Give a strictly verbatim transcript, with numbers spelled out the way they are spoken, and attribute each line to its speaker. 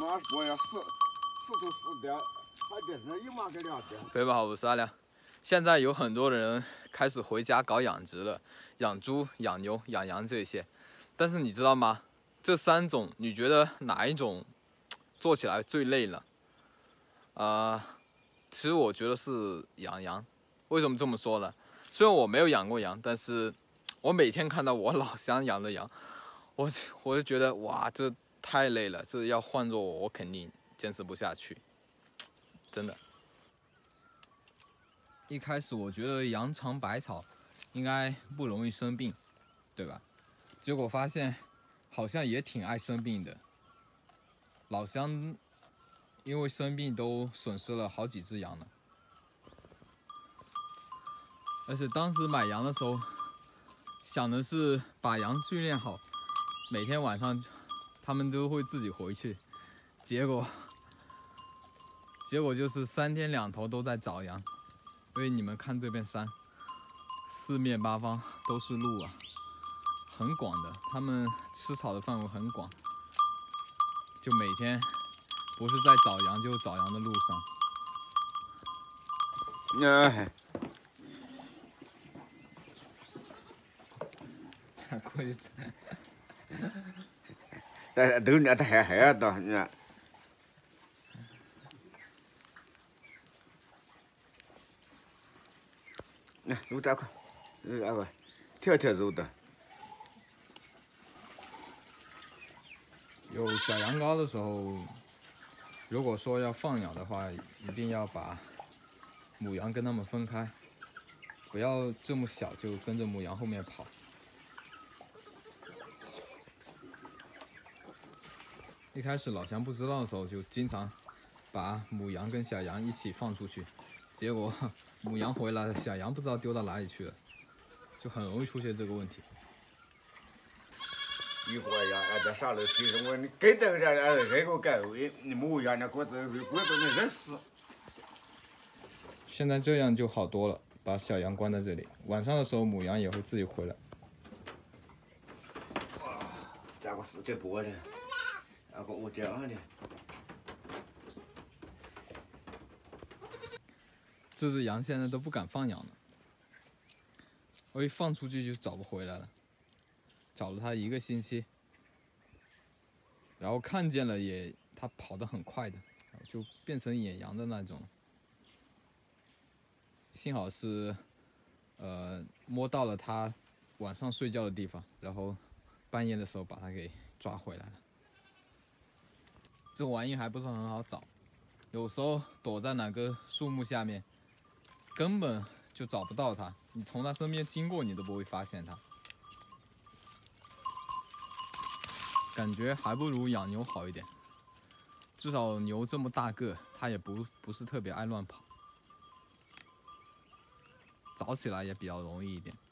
Speaker 1: 妈说呀，四四头四点，还别是一码个两点。
Speaker 2: 北宝好，我是阿亮。现在有很多人开始回家搞养殖了，养猪、养牛、养羊这些。但是你知道吗？这三种，你觉得哪一种做起来最累了？啊、呃，其实我觉得是养羊。为什么这么说呢？虽然我没有养过羊，但是我每天看到我老乡养的羊，我我就觉得哇，这太累了，这要换做我，我肯定坚持不下去，真的。一开始我觉得羊尝百草应该不容易生病，对吧？结果发现好像也挺爱生病的。老乡因为生病都损失了好几只羊呢。而且当时买羊的时候，想的是把羊训练好，每天晚上他们都会自己回去。结果，结果就是三天两头都在找羊。因为你们看这片山，四面八方都是路啊，很广的，他们吃草的范围很广，就每天不是在找羊，就找羊的路上。
Speaker 1: 哎，
Speaker 2: 他过去，
Speaker 1: 这都那他还还的，你看。来，肉这块，肉这块，条条肉的。
Speaker 2: 有小羊羔的时候，如果说要放养的话，一定要把母羊跟它们分开，不要这么小就跟着母羊后面跑。一开始老乡不知道的时候，就经常把母羊跟小羊一起放出去，结果母羊回来了，小羊不知道丢到哪里去了，就很容易出现这个问题。
Speaker 1: 一会儿呀，俺这上楼梯上我你给这个人俺人给我改位，你母羊那锅子锅子你认死。
Speaker 2: 现在这样就好多了，把小羊关在这里，晚上的时候母羊也会自己回来。
Speaker 1: 哇，这个是这波的，那个我这样的。
Speaker 2: 这只羊现在都不敢放养了，我一放出去就找不回来了，找了它一个星期，然后看见了也，它跑得很快的，就变成野羊的那种。幸好是，呃，摸到了它晚上睡觉的地方，然后半夜的时候把它给抓回来了。这玩意还不是很好找，有时候躲在哪个树木下面，根本就找不到它，你从它身边经过，你都不会发现它。感觉还不如养牛好一点，至少牛这么大个，它也不不是特别爱乱跑，找起来也比较容易一点。